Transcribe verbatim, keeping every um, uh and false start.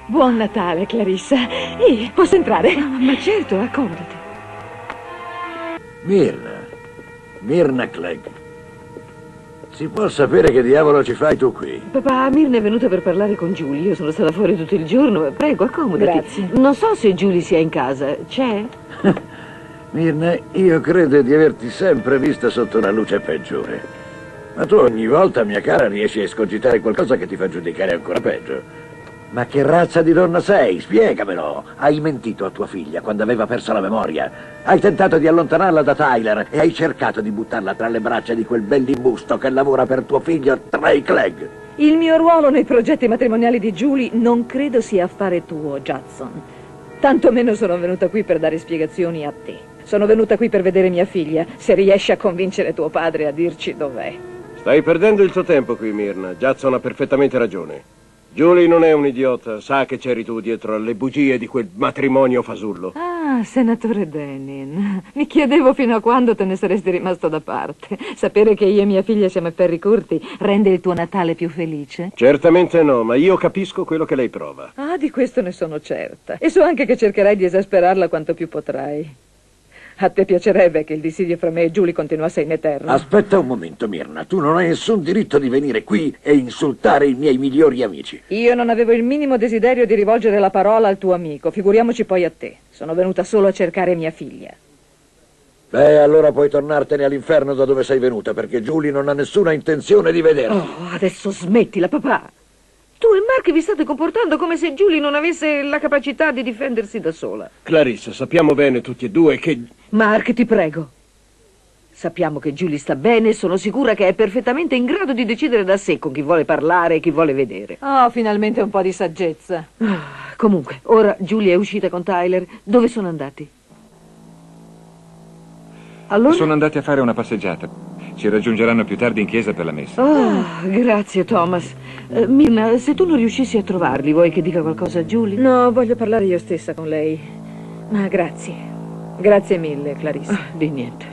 Buon Natale, Clarissa. Ehi, posso entrare? Ma, ma certo, accomodati. Myrna. Myrna Clegg. Si può sapere che diavolo ci fai tu qui? Papà, Myrna è venuta per parlare con Julie. Io sono stata fuori tutto il giorno. Prego, accomodati. Grazie. Non so se Julie sia in casa. C'è? Myrna, io credo di averti sempre vista sotto una luce peggiore. Ma tu ogni volta, mia cara, riesci a escogitare qualcosa che ti fa giudicare ancora peggio. Ma che razza di donna sei? Spiegamelo! Hai mentito a tua figlia quando aveva perso la memoria. Hai tentato di allontanarla da Tyler e hai cercato di buttarla tra le braccia di quel bell'imbusto che lavora per tuo figlio Trey Clegg. Il mio ruolo nei progetti matrimoniali di Julie non credo sia affare tuo, Judson. Tanto meno sono venuta qui per dare spiegazioni a te. Sono venuta qui per vedere mia figlia, se riesci a convincere tuo padre a dirci dov'è. Stai perdendo il tuo tempo qui, Myrna. Judson ha perfettamente ragione. Julie non è un idiota, sa che c'eri tu dietro alle bugie di quel matrimonio fasullo. Ah, senatore Dennin. Mi chiedevo fino a quando te ne saresti rimasto da parte. Sapere che io e mia figlia siamo ai ferri corti rende il tuo Natale più felice? Certamente no, ma io capisco quello che lei prova. Ah, di questo ne sono certa. E so anche che cercherai di esasperarla quanto più potrai. A te piacerebbe che il dissidio fra me e Julie continuasse in eterno? Aspetta un momento, Myrna. Tu non hai nessun diritto di venire qui e insultare i miei migliori amici. Io non avevo il minimo desiderio di rivolgere la parola al tuo amico. Figuriamoci poi a te. Sono venuta solo a cercare mia figlia. Beh, allora puoi tornartene all'inferno da dove sei venuta, perché Julie non ha nessuna intenzione di vederti. Oh, adesso smettila, papà. Tu e Mark vi state comportando come se Julie non avesse la capacità di difendersi da sola. Clarissa, sappiamo bene tutti e due che... Mark, ti prego. Sappiamo che Julie sta bene e sono sicura che è perfettamente in grado di decidere da sé con chi vuole parlare e chi vuole vedere. Oh, finalmente un po' di saggezza. Ah, comunque, ora Julie è uscita con Tyler. Dove sono andati? Allora? Sono andati a fare una passeggiata. Ci raggiungeranno più tardi in chiesa per la messa. Oh, grazie, Thomas. Uh, Myrna, se tu non riuscissi a trovarli, vuoi che dica qualcosa a Julie? No, voglio parlare io stessa con lei. Ma grazie. Grazie mille, Clarissa. Ah, di niente.